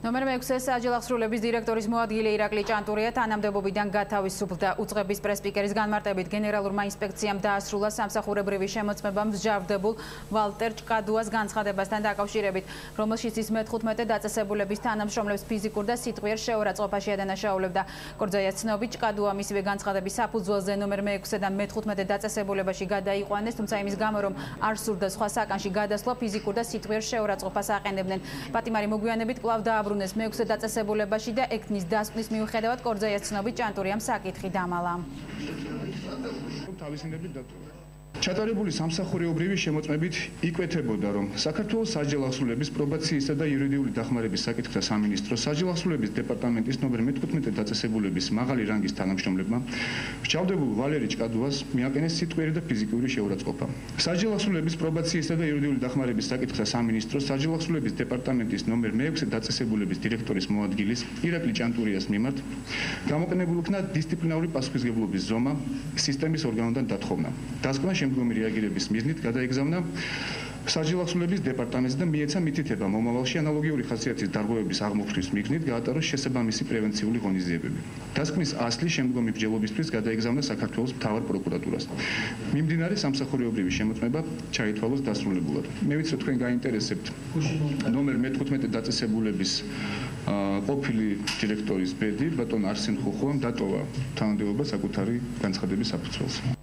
ნომერ 6 საჯილახსრულების დირექტორის მოადგილე ირაკლი ჭანტურია თანამდებობიდან გათავისუფლდა. უწყების პრესპიკერის განმარტებით გენერალურმა ინსპექციამ დაასრულა სამსახურებრივი შემოწმება მსჯავრდებულ ვალტერ ჭკადუას განცხადებასთან დაკავშირებით, რომელშიც ის მე-15 დაწესებულების თანამშრომლებს ფიზიკურ და სიტყვიერ შეურაცხყოფაში ადანაშაულებდა. კორძაიას ცნობით, ჭკადუა მისივე განცხადების საფუძველზე ნომერ 6 და მე-15 დაწესებულებაში გადაიყვანეს, თუმცა იმის გამო, რომ არ სურდა სხვა საკანში გადასვლა, ფიზიკურ და სიტყვიერ შეურაცხყოფას აყენებდნენ. პატიმარი მოგვიანებით კვლავ დააბრუნეს მე-6 დაწესებულებაში და ექნის დასკვნის მიუხედავად კორძაიას ცნობით ჭანტურიამ საკითხი დამალა. ჩატარებული სამსახურეობრივი შემოწმებით იკვეთებოდა, რომ საქართველოს საჯილახსრულების პრობაციისა და იურიდიული დახმარების საკითხთა სამინისტროს საჯილახსრულების დეპარტამენტის ნომერ მე-15 დაწესებულების მაღალი რანგის თანამშრომლებმა მსჯავრდებულ ვალერი ჭკადუას მიაყენეს სიტყვიერი და ფიზიკური შეურაცხყოფა. საჯილახსრულების პრობაციისა და იურიდიული დახმარების საკითხთა სამინისტროს საჯილახსრულების დეპარტამენტის ნომერ მე-6 დაწესებულების დირექტორის მოადგილის ირაკლი ჭანტურიას მიმართ გამოყენებულ იქნა დისციპლინარული პასუხისმგებლობის ზომა სისტემის ორგანოდან დათხოვნა. დასკვნა შემდგომი რეაგირების მიზნით გადაეგზავნა საჯილახსრულების დეპარტამენტს და მიეცა მითითება მომავალში ანალოგიური ხასიათის დარღვევების აღმოფხვის მიზნით გაატაროს შესაბამისი პრევენციული ღონისძიებები. დასკვნის ასლი შემდგომი მსჯელობისთვის გადაეგზავნა საქართველოს მთავარ პროკურატურას. მიმდინარე სამსახურეობრივი შემოწმება ჩაითვალოს დასრულებულად. მე ვიცი, რომ თქვენ გაინტერესებთ ნომერ მე-15 დაწესებულების ყოფილი დირექტორის ბედი ბატონ არსენ ხუხუამ დატოვა თანამდებობა საკუთარი განცხადების საფუძველზე.